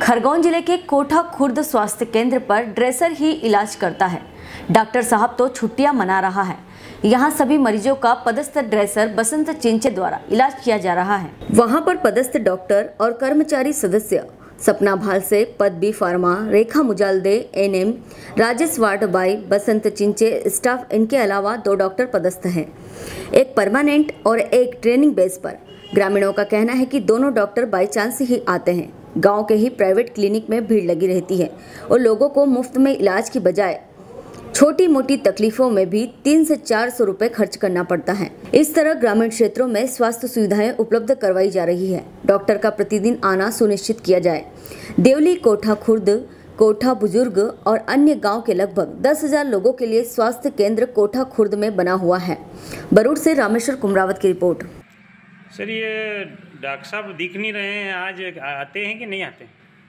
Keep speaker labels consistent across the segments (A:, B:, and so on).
A: खरगोन जिले के कोठा खुर्द स्वास्थ्य केंद्र पर ड्रेसर ही इलाज करता है। डॉक्टर साहब तो छुट्टियां मना रहा है। यहाँ सभी मरीजों का पदस्थ ड्रेसर बसंत चिंचे द्वारा इलाज किया जा रहा है। वहाँ पर पदस्थ डॉक्टर और कर्मचारी सदस्य सपना भाल से पद B Pharma, Rekha Mujalde NM, Rajesh Watbai, Basant Chinche staff, इनके अलावा 2 डॉक्टर पदस्थ हैं, एक परमानेंट और एक ट्रेनिंग बेस पर। ग्रामीणों का कहना है कि दोनों डॉक्टर बाई चांस ही आते हैं। गांव के ही प्राइवेट क्लिनिक में भीड़ लगी रहती है और लोगों को मुफ्त में इलाज की बजाय छोटी मोटी तकलीफों में भी 300 से 400 रुपए खर्च करना पड़ता है। इस तरह ग्रामीण क्षेत्रों में स्वास्थ्य सुविधाएं उपलब्ध करवाई जा रही है। डॉक्टर का प्रतिदिन आना सुनिश्चित किया जाए। देवली, कोठा खुर्द, कोठा बुजुर्ग और अन्य गांव के लगभग 10,000 लोगों के लिए स्वास्थ्य केंद्र कोठा खुर्द में बना हुआ है। बरूड से रामेश्वर कुमरावत की रिपोर्ट।
B: सर, ये डॉक्टर साहब दिख नहीं रहे हैं, आज आते हैं कि नहीं आते?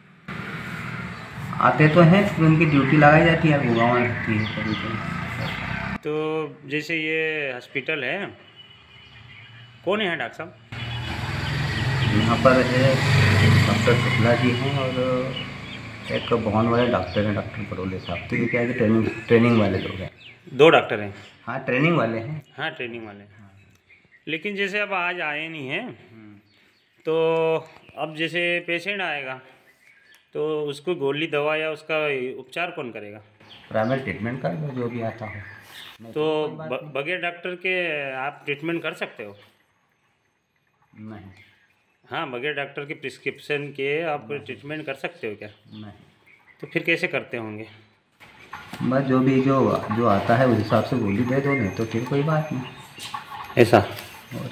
C: आते तो हैं, फिर उनकी ड्यूटी लगाई जाती है, गाँव रहती है कभी।
B: तो जैसे ये हॉस्पिटल है, कौन है डॉक्टर साहब?
C: यहाँ पर है डॉक्टर शुक्ला जी हैं और एक भवन वाले डॉक्टर हैं, डॉक्टर परोले साहब। तो ये क्या है कि ट्रेनिंग वाले लोग हैं।
B: 2 डॉक्टर हैं?
C: हाँ, ट्रेनिंग वाले हैं।
B: हाँ, ट्रेनिंग वाले हैं। लेकिन जैसे अब आज आए नहीं हैं, तो अब जैसे पेशेंट आएगा तो उसको गोली दवा या उसका उपचार कौन करेगा?
C: प्राइमरी ट्रीटमेंट का जो भी आता हो।
B: तो बगैर डॉक्टर के आप ट्रीटमेंट कर सकते हो?
C: नहीं।
B: हाँ, बगैर डॉक्टर के प्रिस्क्रिप्शन के आप ट्रीटमेंट कर सकते हो क्या?
C: नहीं।
B: तो फिर कैसे करते होंगे?
C: बस जो आता है उस हिसाब से गोली दे दो, नहीं तो फिर कोई बात नहीं।
B: ऐसा?
C: और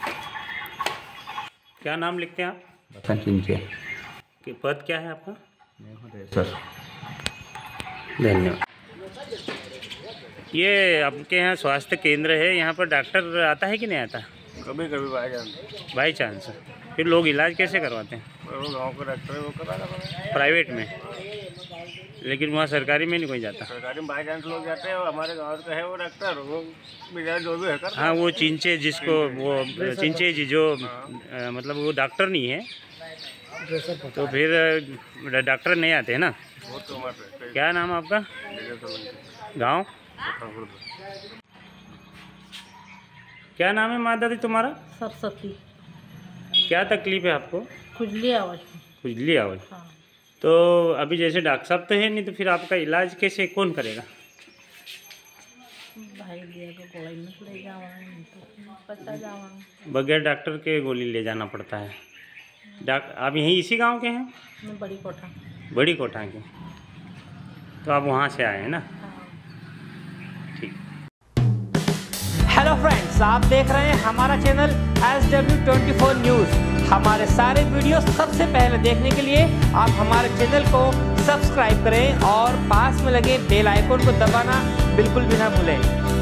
B: क्या नाम लिखते हैं आप?
C: बसंत चिंचे।
B: कि पद क्या है आपका?
C: सर,
B: धन्यवाद। ये आपके यहाँ स्वास्थ्य केंद्र है, यहाँ पर डॉक्टर आता है कि नहीं आता?
D: कभी कभी
B: बाई चांस। फिर लोग इलाज कैसे करवाते हैं?
D: वो गांव का डॉक्टर है, वो करा है
B: प्राइवेट में, लेकिन वहाँ सरकारी में नहीं कोई जाता?
D: सरकारी में बाई चांस लोग जाते हैं। हमारे गांव का है वो डॉक्टर, वो बिना जो भी है करता।
B: हाँ, वो चिंचे जिसको वो चिंचे जी जो मतलब वो डॉक्टर नहीं है, तो फिर डॉक्टर नहीं आते हैं ना? क्या नाम आपका? गांव? क्या नाम है माता दी तुम्हारा?
E: सरस्वती।
B: क्या तकलीफ है आपको?
E: खुजली आवाज़।
B: खुजली आवाज़?
E: हाँ।
B: तो अभी जैसे डॉक्टर साहब तो है नहीं, तो फिर आपका इलाज कैसे कौन करेगा?
E: भाई दिया को गोली मत ले जावां, तो पता जावां।
B: बगैर डॉक्टर के गोली ले जाना पड़ता है। आप यहीं इसी गांव के हैं?
E: मैं बड़ी कोठा।
B: बड़ी कोठा के, तो आप वहाँ से आए हैं ना? ठीक।
F: हेलो फ्रेंड्स, आप देख रहे हैं हमारा चैनल SW24 न्यूज़। हमारे सारे वीडियो सबसे पहले देखने के लिए आप हमारे चैनल को सब्सक्राइब करें और पास में लगे बेल आइकन को दबाना बिल्कुल भी ना भूलें।